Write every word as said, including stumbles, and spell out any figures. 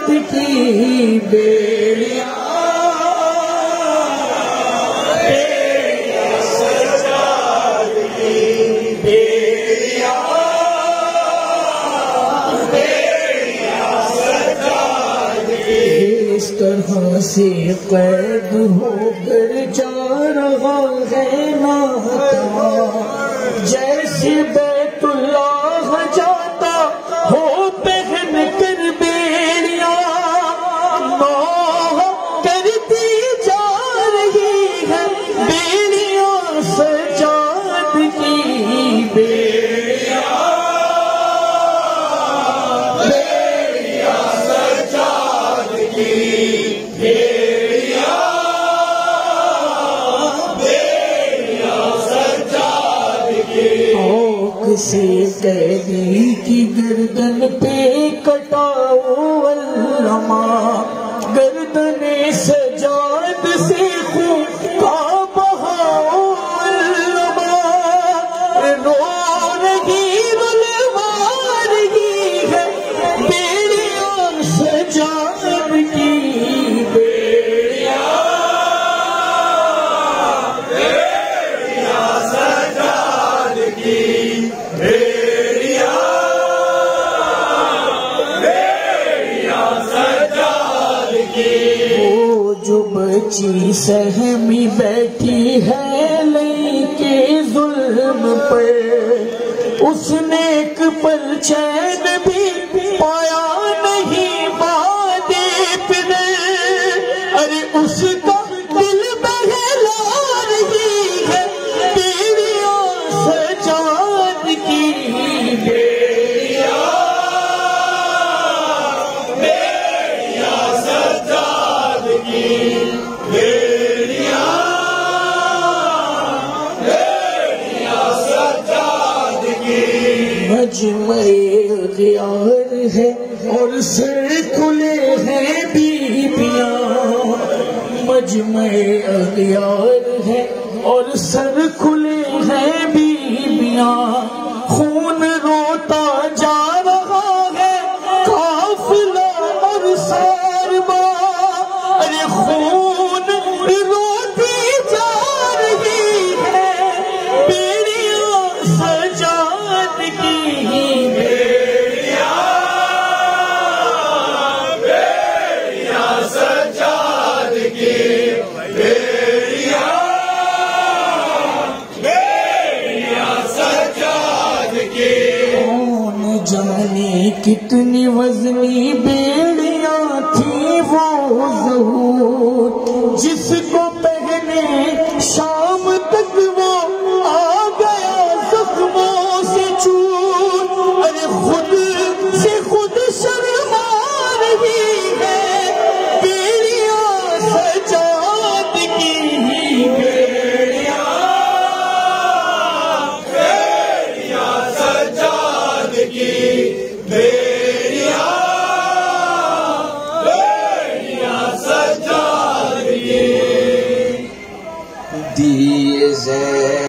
की बेड़ियां इस तरह से कैद होकर जा रहा है नाता, जैसे बैतुल्लाह जाता हो पहन कर बेड़ियां। नौह करती जा रही है बेड़ियां सजाद की बेड़ियां, बेड़ियां सजाद की बेड़ियां, बेड़ियां सजाद की। औक से कैदी की गर्दन पे कटाओ अल्लमा, गर्दने सजाद से खून का बहाओ अल्लमा। रो रही रुलवा रही है बेड़ियां सजाद की बेड़ियां, बेड़ियां सजाद की बेड़ियां, बेड़ियां सजाद की। वो जो बची सहमी बैठी है लेके जुल्म पर, उसने एक पल चैन भी पाया नहीं बादे पिन। अरे उसका दिल बहला रही है बेड़ियां सजाद की बेड़ियां, बेड़ियां सजाद की बेड़ियां, बेड़ियां सजाद की। मजमे गियार है और सर खुले हैं बीबियां, मजमे गियार है और सर खुले हैं बीबियां। खून रोता जा रहा है काफिला और सारबा, अरे खून रोती जा रही है बेड़ियां सजाद की बेड़ियां, बेड़ियां सजाद की बेड़ियां, बेड़ियां सजाद की। कौन जाने कितनी वजनी बेड़ियां थी वो ज़हूर, जिसको पहने शाम तक